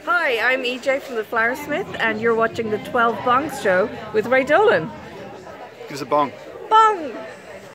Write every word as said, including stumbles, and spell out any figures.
Hi, I'm E J from the Flowersmith, and you're watching the twelve Bongs Show with Ray Dolan. Give us a bong. Bong!